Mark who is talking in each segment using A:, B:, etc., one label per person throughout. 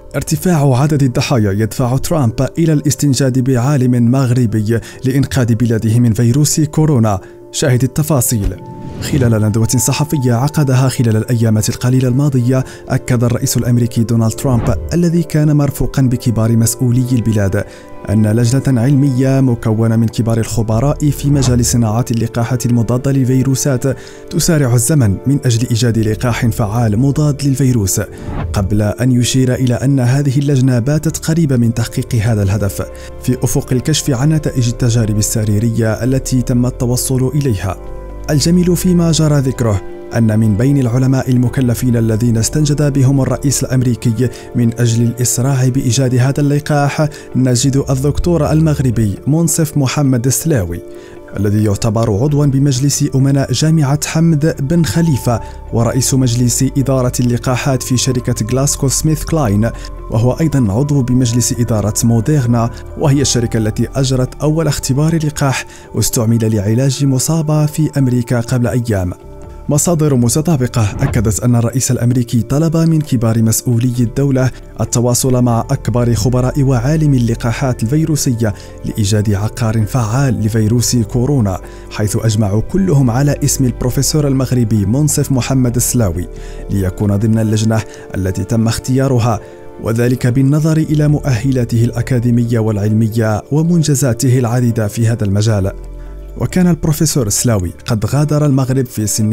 A: ارتفاع عدد الضحايا يدفع ترامب إلى الاستنجاد بعالم مغربي لإنقاذ بلاده من فيروس كورونا. شاهد التفاصيل. خلال ندوة صحفية عقدها خلال الأيام القليلة الماضية، أكد الرئيس الأمريكي دونالد ترامب الذي كان مرفوقا بكبار مسؤولي البلاد أن لجنة علمية مكونة من كبار الخبراء في مجال صناعة اللقاحات المضادة للفيروسات تسارع الزمن من أجل إيجاد لقاح فعال مضاد للفيروس، قبل أن يشير إلى أن هذه اللجنة باتت قريبة من تحقيق هذا الهدف في أفق الكشف عن نتائج التجارب السريرية التي تم التوصل إليها. الجميل فيما جرى ذكره أن من بين العلماء المكلفين الذين استنجد بهم الرئيس الأمريكي من أجل الإسراع بإيجاد هذا اللقاح نجد الدكتور المغربي منصف محمد السلاوي، الذي يعتبر عضوا بمجلس أمناء جامعة حمد بن خليفة ورئيس مجلس إدارة اللقاحات في شركة غلاسكو سميث كلاين، وهو أيضا عضو بمجلس إدارة موديرنا، وهي الشركة التي أجرت أول اختبار لقاح واستعمل لعلاج مصابة في أمريكا قبل أيام. مصادر متطابقة أكدت أن الرئيس الأمريكي طلب من كبار مسؤولي الدولة التواصل مع أكبر خبراء وعالم اللقاحات الفيروسية لإيجاد عقار فعال لفيروس كورونا، حيث أجمعوا كلهم على اسم البروفيسور المغربي منصف محمد السلاوي ليكون ضمن اللجنة التي تم اختيارها، وذلك بالنظر إلى مؤهلاته الأكاديمية والعلمية ومنجزاته العديدة في هذا المجال. وكان البروفيسور السلاوي قد غادر المغرب في سن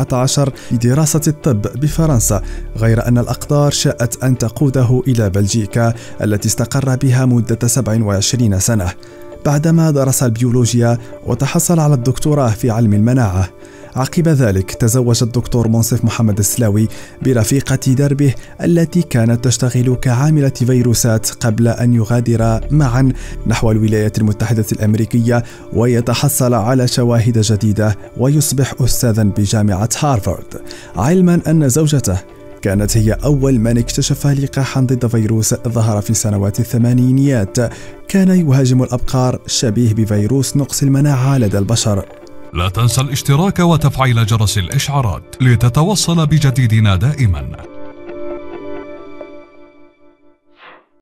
A: 17 لدراسة الطب بفرنسا، غير أن الأقدار شاءت أن تقوده إلى بلجيكا التي استقر بها مدة 27 سنة بعدما درس البيولوجيا وتحصل على الدكتوراه في علم المناعة. عقب ذلك تزوج الدكتور منصف محمد السلاوي برفيقة دربه التي كانت تشتغل كعاملة فيروسات قبل أن يغادر معا نحو الولايات المتحدة الأمريكية ويتحصل على شواهد جديدة ويصبح أستاذا بجامعة هارفارد، علما أن زوجته كانت هي أول من اكتشف لقاحا ضد فيروس ظهر في سنوات الثمانينيات كان يهاجم الأبقار شبيه بفيروس نقص المناعة لدى البشر.
B: لا تنسى الاشتراك وتفعيل جرس الإشعارات لتتوصل بجديدنا دائما.